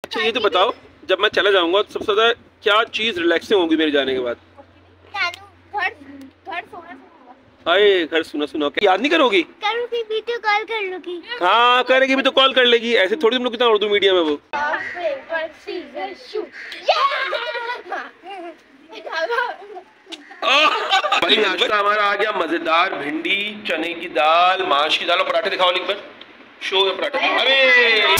अच्छा ये तो बताओ, जब मैं चला जाऊंगा तो सबसे ज्यादा क्या चीज रिलैक्सिंग होगी मेरे जाने के बाद? हाय, घर सुना सुना के याद नहीं करोगी? करूँगी, वीडियो कॉल कर लूंगी। हाँ करेगी भी तो कॉल कर लेगी, ऐसे थोड़ी तुम लोग कितना उर्दू मीडियम है वो। भाई नाश्ता हमारा आ गया, मजेदार भिंडी, चने की दाल, माश की दाल और पराठे। दिखाओ एक बार, शो है पराठे। अरे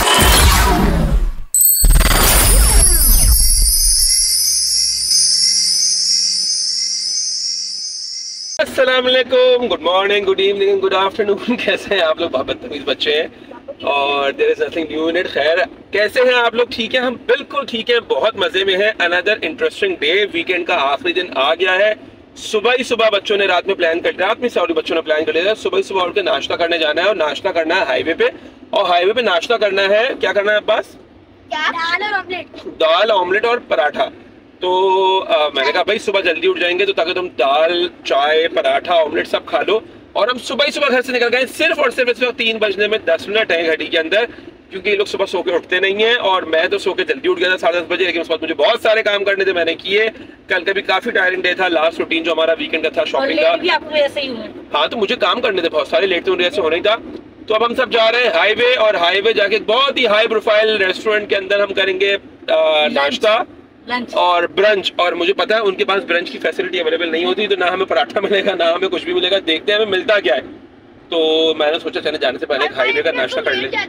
अस्सलाम वालेकुम, good morning, good evening, good afternoon. कैसे हैं आप लोग? बदतमीज बच्चे हैं और there is nothing new in it. खैर कैसे हैं आप लोग? ठीक है, हम बिल्कुल ठीक है, बहुत मजे में है। अनदर इंटरेस्टिंग डे, वीकेंड का आखिरी दिन आ गया है। सुबह ही सुबह बच्चों ने रात में प्लान कर लिया, रात में सॉरी बच्चों ने प्लान कर लिया सुबह ही सुबह उठ के नाश्ता करने जाना है। और नाश्ता करना है हाईवे पे, और हाईवे पे नाश्ता करना है, क्या करना है अब्बास? दाल और ऑमलेट। दाल, ऑमलेट और पराठा। तो मैंने कहा भाई सुबह जल्दी उठ जाएंगे तो ताकि तुम दाल, चाय, पराठा, ऑमलेट सब खा लो। और हम सुबह ही सुबह घर से निकल गए, सिर्फ और सिर्फ इस वक्त 3 बजने में 10 मिनट है घड़ी के अंदर, क्योंकि ये लोग सुबह सो के उठते नहीं हैं। और मैं तो सो के जल्दी उठ गया था 10:30 बजे, लेकिन उस वक्त मुझे बहुत सारे काम करने थे, मैंने किए। कल का भी काफी टायरिंग डे था, लास्ट रूटीन जो हमारा वीकेंड का था शॉपिंग का। भी आपको ऐसे ही हुए। हाँ तो मुझे काम करने थे बहुत सारे, लेट तो मुझे ऐसे होना ही था। तो अब हम सब जा रहे हैं हाईवे, और हाईवे जाके एक बहुत ही हाई प्रोफाइल रेस्टोरेंट के अंदर हम करेंगे नाश्ता और ब्रंच। और मुझे पता है उनके पास ब्रंच की फैसिलिटी अवेलेबल नहीं होती, तो ना हमें पराठा मिलेगा ना हमें कुछ भी मिलेगा, देखते हैं हमें मिलता क्या है। तो मैंने सोचा चले जाने से पहले हाईवे का नाश्ता कर ले।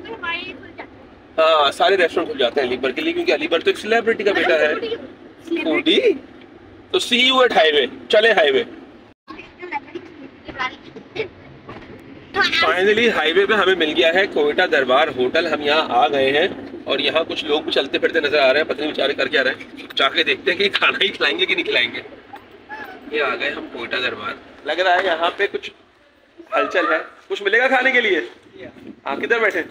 हाँ सारे रेस्टोरेंट खुल जाते हैं अलीबर के लिए, क्योंकि अलीबर तो एक सेलिब्रिटी का बेटा है, फूडी। तो सी यू एट हाईवे, चले हाईवे। फाइनली हाईवे पे हमें मिल गया है कोयटा दरबार होटल। हम यहाँ आ गए हैं और यहाँ कुछ लोग भी चलते फिरते नजर आ रहे हैं, पता नहीं बेचारे कर क्या रहे हैं। जाके देखते हैं कि खाना ही खिलाएंगे कि नहीं खिलाएंगे। ये आ गए हम कोयटा दरबार, लग रहा है यहाँ पे कुछ हलचल है, कुछ मिलेगा खाने के लिए। हाँ किधर बैठे?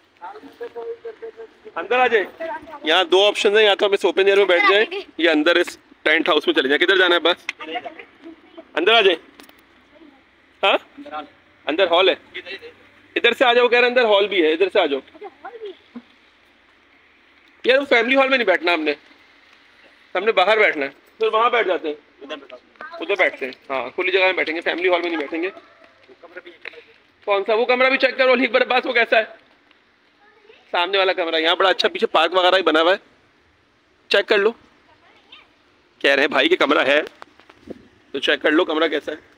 अंदर आ जाए। यहाँ 2 ऑप्शन है, या तो हम इस ओपन एयर में बैठ जाए या अंदर इस टेंट हाउस में चले जाए। किधर जाना है? बस अंदर आ जाए। हाँ अंदर हॉल है, इधर से आ जाओ। कह रहे अंदर हॉल भी है, इधर से आ जाओ। यार फैमिली हॉल में नहीं बैठना हमने बाहर बैठना है, फिर वहाँ बैठ जाते हैं, उधर बैठते हैं। हाँ खुली जगह में बैठेंगे, फैमिली हॉल में नहीं बैठेंगे। कौन सा? वो कमरा भी चेक करो एक बार बस, वो कैसा है सामने वाला कमरा। यहाँ बड़ा अच्छा पीछे पार्क वगैरह ही बना हुआ है, चेक कर लो। कह रहे हैं भाई कि कमरा है तो चेक कर लो कमरा कैसा है।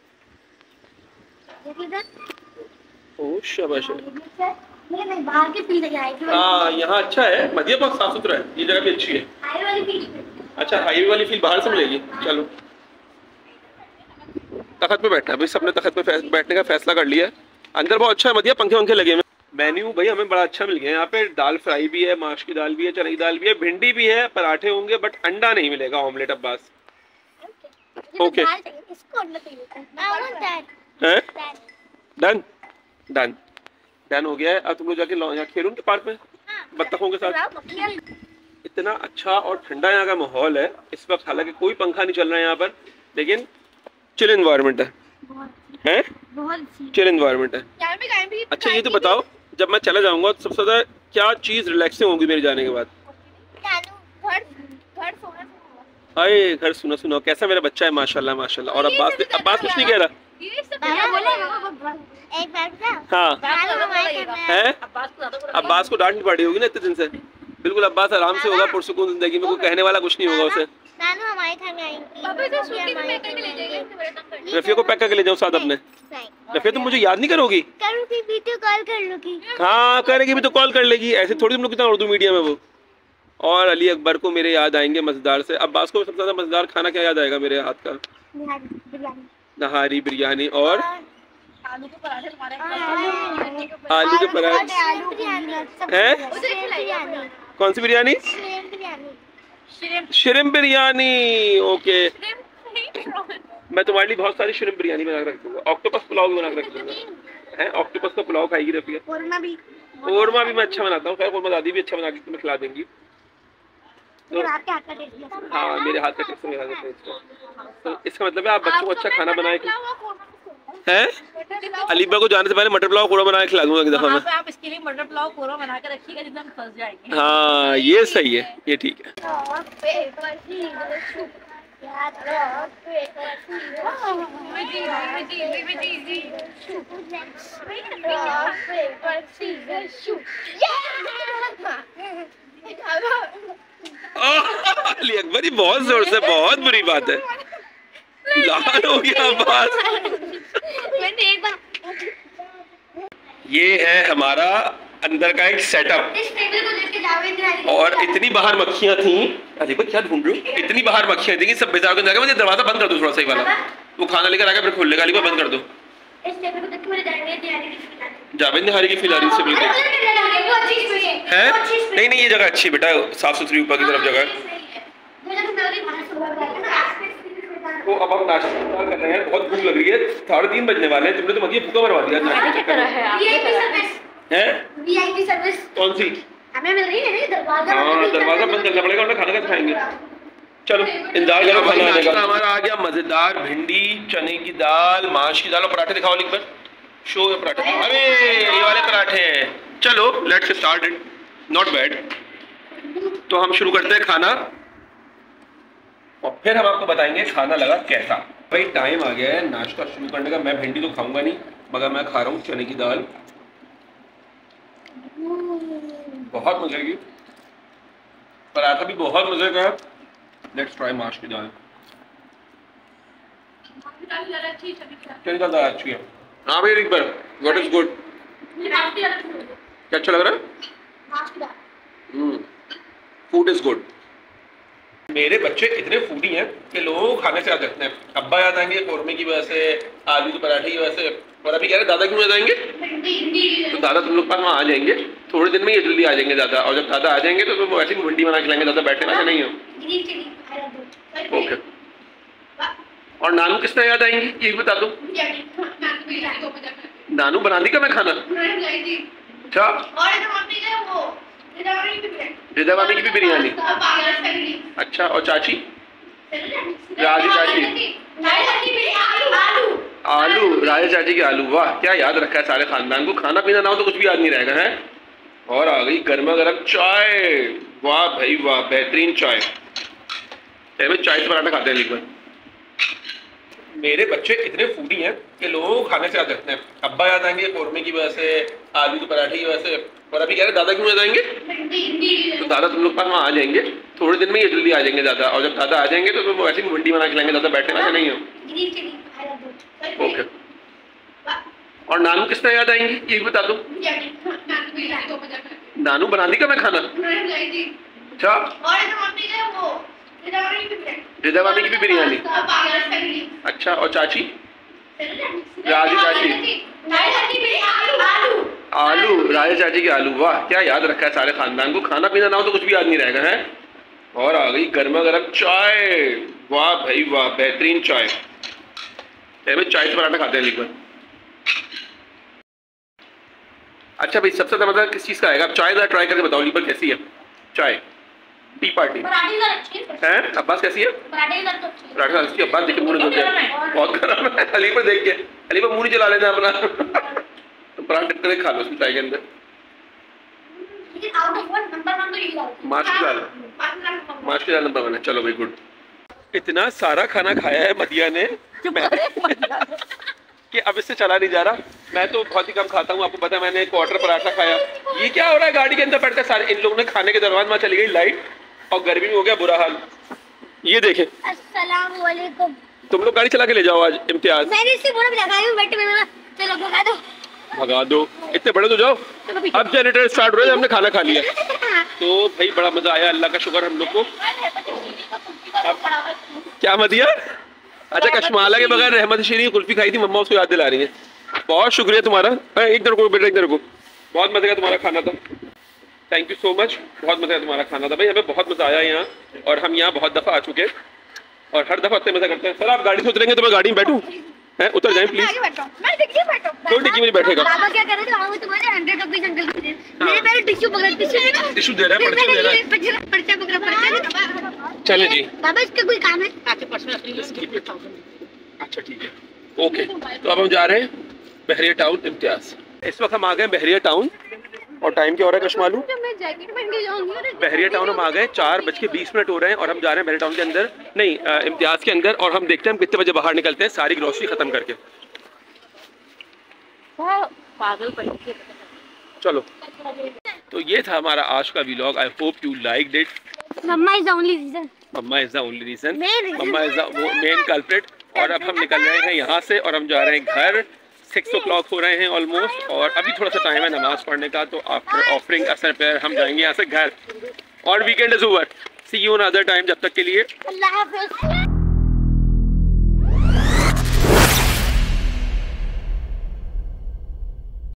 ओह शाबाश है। हाँ यहाँ अच्छा है, मध्य बहुत साफ सुथरा है, ये जगह भी अच्छी है। अच्छा हाईवे वाली फील बाहर से मिलेगी। चलो तख्त पे बैठना है भाई, सबने तख्त पे बैठने का फैसला कर लिया है। अंदर बहुत अच्छा है मध्य, पंखे वंखे लगे हुए। मेन्यू भाई हमें बड़ा अच्छा मिल गया है यहाँ पे। दाल फ्राई भी है, माश की दाल भी है, चने की दाल भी है, भिंडी भी है, पराठे होंगे, बट अंडा नहीं मिलेगा, omelette Abbas. Okay done done done हो गया है। अब तुम लोग जाके यहाँ खेलो उनके पार्क में बत्तखों के साथ। इतना अच्छा और ठंडा यहाँ का माहौल है इस वक्त, हालांकि कोई पंखा नहीं चल रहा है यहाँ पर, लेकिन चिल एनवायरनमेंट है, चिल एनवायरनमेंट है। अच्छा ये तो बताओ, जब मैं चला जाऊंगा तो सबसे ज्यादा क्या चीज रिलैक्सिंग होगी मेरे जाने के बाद? हाय, घर सुना सुना। कैसा मेरा बच्चा है माशाल्लाह माशाल्लाह। और अब्बास कुछ नहीं कह रहा। हाँ है, अब्बास को डांट नहीं पड़ी होगी ना इतने दिन से। बिल्कुल अब्बास आराम से होगा, पुरसुकून जिंदगी में, कोई कहने वाला कुछ नहीं होगा उसे। रफिया को पैक करके ले जाओ साथ अपने। रफिया तुम मुझे याद नहीं करोगी? करूँगी, वीडियो कॉल कर लूंगी। हाँ करेगी भी तो कॉल कर लेगी, ऐसे थोड़ी तुम लोग कितना उर्दू मीडियम है वो। और अली अकबर को मेरे याद आएंगे मजेदार से। अब्बास को सबसे ज्यादा मजेदार खाना क्या याद आएगा मेरे हाथ का? नहारी बिरयानी और आलू के पराठे हैं। कौन सी बिरयानी? श्रिम्प बिरयानी। ओके मैं तुम्हारे लिए बहुत सारी श्रिम्प बिरयानी बना के रख दूंगा। ऑक्टोपस पुलाव भी बना के रख दूंगा। है ऑक्टोपस का पुलाव खाएगी रफिया? कोरमा भी मैं अच्छा बनाता हूँ। खैर कोरमा दादी भी अच्छा बना के तुम्हें खिला देंगी। तो हाँ मेरे हाथ का टेस्ट, मेरे हाथ का टेस्ट है। तो इसका मतलब है आप बच्चों को अच्छा खाना बनाए। हैं? अलीबा को जाने से पहले मटर पुलाव कोड़ा बना के खिला दूंगा एक दफा मैं। आप इसके लिए मटर पुलाव कोरा बना के रखिएगा, जितना हम फंस जाएंगे। हाँ ये सही है, ये ठीक है। अली अकबर, ये बहुत जोर से, बहुत बुरी बात है, लाल हो गया आवाज। ये है हमारा अंदर का एक सेटअप, और इतनी बाहर मक्खियां थी। अरे क्या ढूंढ रही हूँ, इतनी बाहर मक्खियां थी कि सब बेजार के मुझे दरवाजा बंद कर दो थोड़ा सा वाला, वो खाना लेकर आकर फिर खोल लेगा। अली बंद कर दो। जावेद निहारी की फिलहाल से बिल्कुल है। नहीं नहीं, ये जगह अच्छी है बेटा, साफ सुथरी ऊपर की तरफ जगह है। तो अब हम नाश्ता कर रहे हैं, बहुत भूख लग रही है, 3:30 बजने वाले हैं। तुमने तो मुझे भूखा मरवा दिया। वीआईपी सर्विस कौन सी हमें मिल रही है? दरवाजा बंद करना पड़ेगा, उन्हें खाना कैसे खाएंगे। चलो इंतजार करो खाना आने का। हमारा आ गया मजेदार भिंडी, चने की दाल, माश की दाल और पराठे। दिखाओ लिख पर, शो है पराठे। अरे ये वाले पराठे हैं। चलो let's start it, not bad. तो हम शुरू करते हैं खाना, और फिर हम आपको बताएंगे खाना लगा कैसा। भाई टाइम आ गया है नाश्ता शुरू करने का। मैं भिंडी तो खाऊंगा नहीं, मगर मैं खा रहा हूँ चने की दाल, बहुत मजे की। पराठा भी बहुत मजे का है। लेट्स ट्राई माश की दाल। चने की दाल अच्छी है। हाँ भाई एक बार, व्हाट इज गुड, क्या अच्छा लग रहा है? Food is good. मेरे बच्चे इतने फूडी हैं कि लोगों को खाने से याद रखते हैं। अब्बा याद आएंगे कौरमे की वजह से, आलू के पराठे की वजह से, और अभी कह रहे दादा क्यों याद आएंगे? तो दादा तुम लोग पास वहाँ आ जाएंगे थोड़े दिन में, ये जल्दी आ जाएंगे दादा। और जब दादा आ जाएंगे तो तुम ऐसी भिंडी बना खिलाएंगे, दादा बैठे ना नहीं हो। ओके। और नानू किस तरह याद आएंगी ये भी बता दो। नानू बना दी का मैं खाना? अच्छा, रिदा मामी की भी बिरयानी। अच्छा, और चाची राजी चाची आलू, राजा चाची के आलू। वाह क्या याद रखा है सारे खानदान को। खाना पीना ना हो तो कुछ भी याद नहीं रहेगा है। और आ गई गर्मा गर्म चाय। वाह भाई वाह, बेहतरीन चाय। चाय से पराठा खाते हैं लेकिन मेरे बच्चे इतने फूडी हैं कि लोगों को खाने से याद रखते हैं। अब्बा याद आएंगे कौरमे की वजह से, आलू के पराठे की वजह से, और अभी कह रहे दादा क्यों याद आएंगे? तो दादा तुम लोग पास वहाँ आ जाएंगे थोड़े दिन में, ये जल्दी आ जाएंगे दादा। और जब दादा आ जाएंगे तो तुम ऐसी भिंडी बना खिलाएंगे, दादा बैठे ना नहीं हो। ओके। और नानू किस तरह याद आएंगी ये भी बता दो। नानू बना दी का मैं खाना? अच्छा, रिदा मामी की भी बिरयानी। अच्छा, और चाची राजी चाची आलू, राजा चाची के आलू। वाह क्या याद रखा है सारे खानदान को। खाना पीना ना हो तो कुछ भी याद नहीं रहेगा है। और आ गई गर्मा गर्म चाय। वाह भाई वाह, बेहतरीन चाय। चाय से पराठा खाते हैं लेकिन। अच्छा भाई, सबसे ज्यादा मजा किस चीज का आएगा? आप चाय जरा ट्राई करके बताओ लीपर कैसी है चाय। टी पार्टी है। अब्बास कैसी है? पराठा अच्छी। अब्बास देख के मुंह नहीं धोते, बहुत खराब है। अली पर देख के, अली पर मुंह नहीं चला लेना अपना। तो पराठा करके खा लो उसमें चाय के अंदर। माश की दाल, माश की दाल नंबर 1 है। चलो भाई गुड। इतना सारा खाना खाया है मदिया ने कि अब इससे चला नहीं जा रहा। मैं तो बहुत ही कम खाता हूँ, आपको पता है। मैंने क्वार्टर पराठा खाया। ये क्या हो रहा है गाड़ी के अंदर बैठकर सारे इन लोगों ने खाने के दरमियान में चली गई लाइट, और गर्मी में हो गया बुरा हाल। ये देखें। अस्सलाम वालेकुम। तुम लोग गाड़ी चला के ले जाओ आज इम्तियाज। मैंने इसी बोर्ड पे लगाई हूं, बैठ में चलो भगा दो। भगा दो, इतने बड़े तो जाओ। अब जनरेटर स्टार्ट हो रहा है, हमने खाना खा लिया। तो भाई बड़ा मजा आया, अल्लाह का शुक्र हम लोग को। क्या मदिया? अच्छा, कश्माला के बगैर रहमत शीरी कुल्फी खाई थी मम्मा, उसको याद दिला रही है। बहुत शुक्रिया तुम्हारा। एक तरह को बेटा, एक तरह को। बहुत मजे का तुम्हारा खाना था, थैंक यू सो मच। बहुत मजा का तुम्हारा खाना था भाई, हमें बहुत मजा आया यहाँ। और हम यहाँ बहुत दफा आ चुके हैं और हर दफा इतने मजा करते हैं। सर आप गाड़ी से उतरेंगे तो मैं गाड़ी में बैठूं? है उतर जाए प्लीज। कोई डिक्की में बैठेगा। बाबा क्या कर रहे थे? आओ तुम्हारे 100 रुपीस अंकल को दे। मेरे पहले टिश्यू पकड़, टिश्यू दे रहा है, पर्ची दे रहा है। पर्चा पकड़ा, पर्चा। चले जी बाबा इसका कोई काम है? अच्छा ठीक है। ओके, तो अब हम जा रहे हैं बहरिया टाउन इम्तियाज। इस वक्त हम आ गए बहरिया टाउन और टाइम क्या हो रहा है कुछ मालूम? मैं जैकेट पहन के जाऊंगी। बहरिया टाउन हम आ गए, 4:20 हो रहे हैं और हम जा रहे हैं बहरिया टाउन के अंदर, नहीं इम्तियाज के अंदर, और हम देखते हैं हम कितने बजे बाहर निकलते हैं सारी ग्रोसरी खत्म करके। पागल पड़ी। चलो, तो ये था हमारा आज का vlog. I hope you liked it. Mama is the only reason. Mama is the only reason, Main reason. Mama is the main culprit. और अब हम निकल रहे हैं यहाँ से और हम जा रहे हैं घर। 6 o'clock हो रहे हैं ऑलमोस्ट, और अभी थोड़ा सा टाइम है नमाज पढ़ने का, तो आफ्टर ऑफरिंग असर पर हम जाएंगे यहाँ से घर, और weekend is over. See you another time, जब तक के लिए अल्लाह हाफिज़।